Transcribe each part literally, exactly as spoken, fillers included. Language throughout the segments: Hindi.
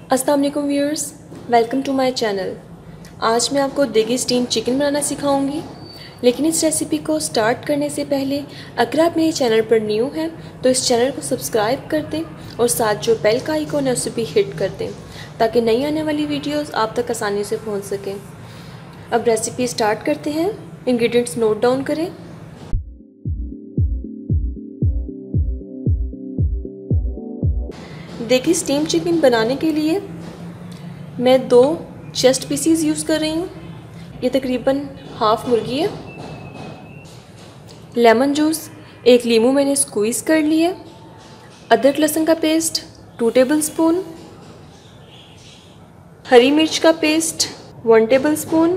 अस्सलाम वालेकुम viewers, welcome to my channel. आज मैं आपको देगी स्टीम चिकन बनाना सिखाऊंगी। लेकिन इस रेसिपी को स्टार्ट करने से पहले अगर आप मेरे चैनल पर न्यू हैं तो इस चैनल को सब्सक्राइब कर दें और साथ जो बेल का आइकॉन है उसे भी हिट कर दें ताकि नई आने वाली वीडियोस आप तक आसानी से पहुंच सकें। अब रेसिपी स्टार्ट करते हैं। इंग्रेडिएंट्स नोट डाउन करें। देगी स्टीम चिकन बनाने के लिए मैं दो चेस्ट पीसीज यूज़ कर रही हूँ। ये तकरीबन हाफ मुर्गी है। लेमन जूस एक लीमू मैंने स्क्वीज़ कर लिया। अदरक लहसुन का पेस्ट टू टेबल स्पून। हरी मिर्च का पेस्ट वन टेबल स्पून।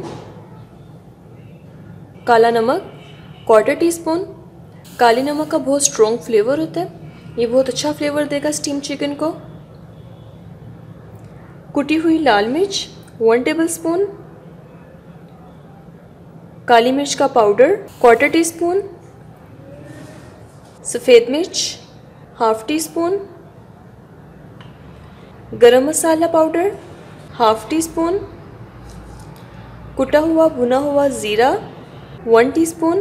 काला नमक क्वार्टर टी स्पून। काले नमक का बहुत स्ट्रॉन्ग फ्लेवर होता है, ये बहुत अच्छा फ्लेवर देगा स्टीम चिकन को। कुटी हुई लाल मिर्च वन टेबल स्पून। काली मिर्च का पाउडर क्वार्टर टी स्पून। सफ़ेद मिर्च half teaspoon. Garam masala powder half teaspoon. कुटा हुआ भुना हुआ ज़ीरा वन टीस्पून।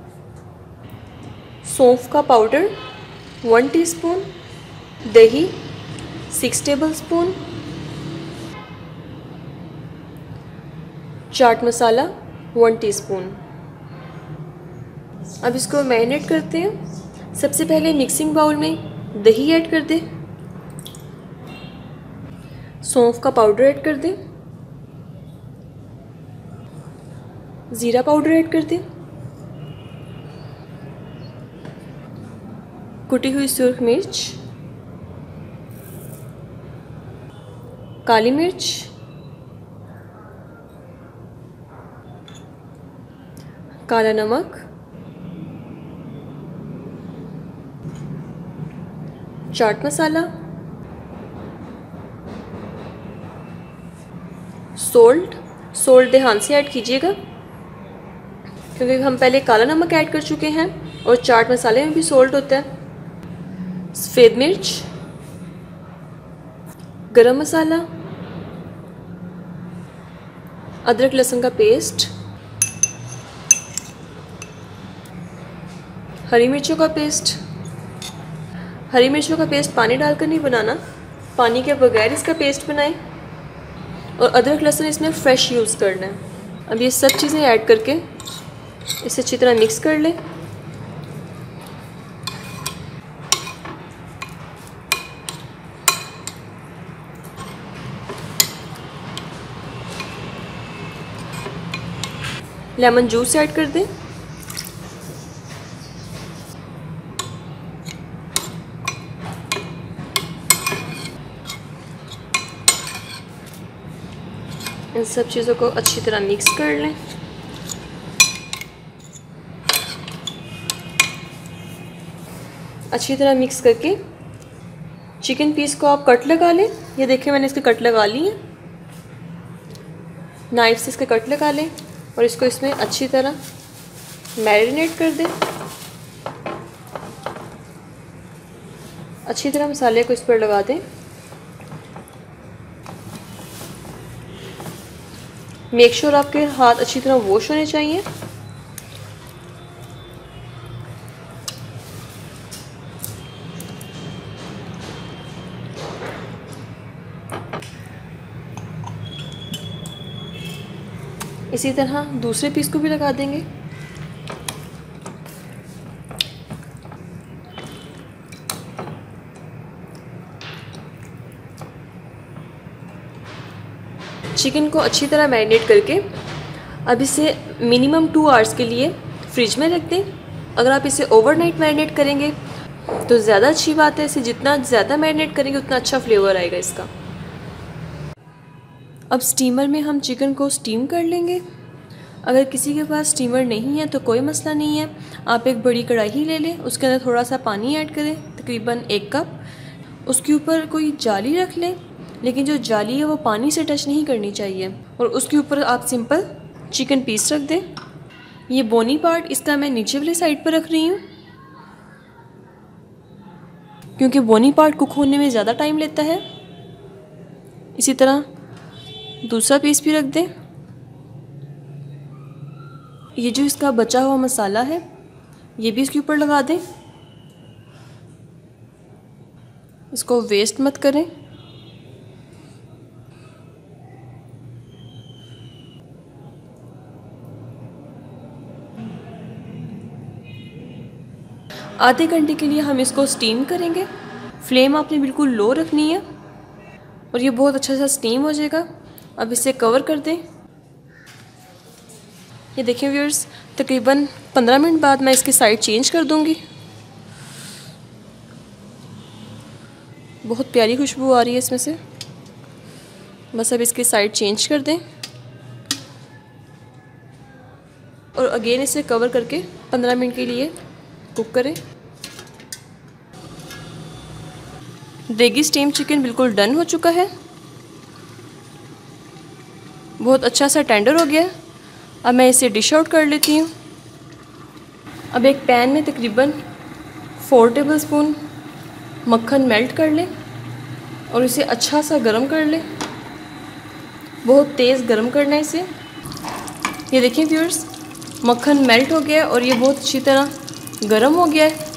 सौंफ का पाउडर वन टीस्पून। दही six tablespoon. Chaat masala one teaspoon. अब इसको मैरिनेट करते हैं। सबसे पहले मिक्सिंग बाउल में दही ऐड कर दें। सौंफ का पाउडर ऐड कर दें। ज़ीरा पाउडर ऐड कर दें। कुटी हुई सुर्ख मिर्च, काली मिर्च, काला नमक, चाट मसाला, सोल्ट सोल्ट ध्यान से ऐड कीजिएगा क्योंकि हम पहले काला नमक ऐड कर चुके हैं और चाट मसाले में भी सोल्ट होता है। सफ़ेद मिर्च, गरम मसाला, अदरक लहसुन का पेस्ट, हरी मिर्चों का पेस्ट। हरी मिर्चों का पेस्ट पानी डालकर नहीं बनाना, पानी के बगैर इसका पेस्ट बनाएं। और अदरक लहसुन इसमें फ्रेश यूज़ करना है। अब ये सब चीज़ें ऐड करके इसे अच्छी तरह मिक्स कर लें। लेमन जूस ऐड कर दें। इन सब चीज़ों को अच्छी तरह मिक्स कर लें। अच्छी तरह मिक्स करके चिकन पीस को आप कट लगा लें। ये देखिए मैंने इसके कट लगा ली हैं। नाइफ से इसके कट लगा लें और इसको इसमें अच्छी तरह मैरिनेट कर दें। अच्छी तरह मसाले को इस पर लगा दें। मेक श्योर आपके हाथ अच्छी तरह वॉश होने चाहिए। इसी तरह दूसरे पीस को भी लगा देंगे। चिकन को अच्छी तरह मैरिनेट करके अब इसे मिनिमम टू आवर्स के लिए फ्रिज में रख दें। अगर आप इसे ओवरनाइट मैरिनेट करेंगे तो ज़्यादा अच्छी बात है। इसे जितना ज़्यादा मैरिनेट करेंगे उतना अच्छा फ्लेवर आएगा इसका। अब स्टीमर में हम चिकन को स्टीम कर लेंगे। अगर किसी के पास स्टीमर नहीं है तो कोई मसला नहीं है, आप एक बड़ी कढ़ाई ले लें, उसके अंदर थोड़ा सा पानी ऐड करें, तकरीबन एक कप। उसके ऊपर कोई जाली रख लें, लेकिन जो जाली है वो पानी से टच नहीं करनी चाहिए। और उसके ऊपर आप सिंपल चिकन पीस रख दें। ये बोनी पार्ट इसका मैं नीचे वाली साइड पर रख रही हूँ क्योंकि बोनी पार्ट कुक होने में ज़्यादा टाइम लेता है। इसी तरह दूसरा पीस भी रख दें। ये जो इसका बचा हुआ मसाला है ये भी इसके ऊपर लगा दें। इसको वेस्ट मत करें। आधे घंटे के लिए हम इसको स्टीम करेंगे। फ्लेम आपने बिल्कुल लो रखनी है और ये बहुत अच्छा सा स्टीम हो जाएगा। अब इसे कवर कर दें। ये देखें व्यूअर्स, तकरीबन पंद्रह मिनट बाद मैं इसकी साइड चेंज कर दूंगी। बहुत प्यारी खुशबू आ रही है इसमें से। बस अब इसकी साइड चेंज कर दें और अगेन इसे कवर करके पंद्रह मिनट के लिए कुक करें। देगी स्टीम चिकन बिल्कुल डन हो चुका है। बहुत अच्छा सा टेंडर हो गया। अब मैं इसे डिश आउट कर लेती हूँ। अब एक पैन में तकरीबन फोर टेबलस्पून मक्खन मेल्ट कर लें और इसे अच्छा सा गरम कर लें। बहुत तेज़ गरम करना है इसे। ये देखिए व्यूअर्स, मक्खन मेल्ट हो गया है और ये बहुत अच्छी तरह गरम हो गया है।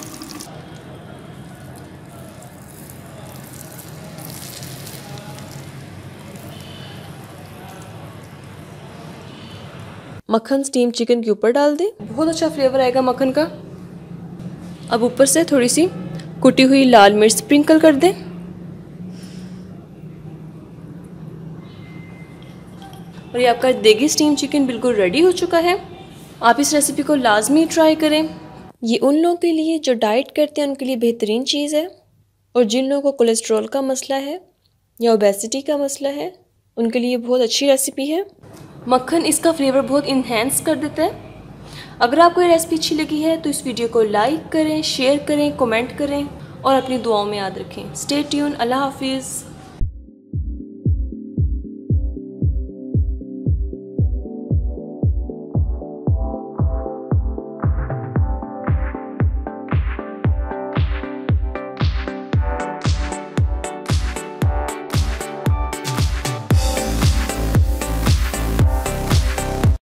मक्खन स्टीम चिकन के ऊपर डाल दें। बहुत अच्छा फ्लेवर आएगा मक्खन का। अब ऊपर से थोड़ी सी कुटी हुई लाल मिर्च स्प्रिंकल कर दें। और ये आपका देगी स्टीम चिकन बिल्कुल रेडी हो चुका है। आप इस रेसिपी को लाजमी ट्राई करें। ये उन लोगों के लिए जो डाइट करते हैं उनके लिए बेहतरीन चीज़ है, और जिन लोगों को कोलेस्ट्रॉल का मसला है या ओबेसिटी का मसला है उनके लिए बहुत अच्छी रेसिपी है। मक्खन इसका फ्लेवर बहुत इन्हेंस कर देता है। अगर आपको ये रेसिपी अच्छी लगी है तो इस वीडियो को लाइक करें, शेयर करें, कमेंट करें और अपनी दुआओं में याद रखें। Stay tune. अल्लाह हाफिज़।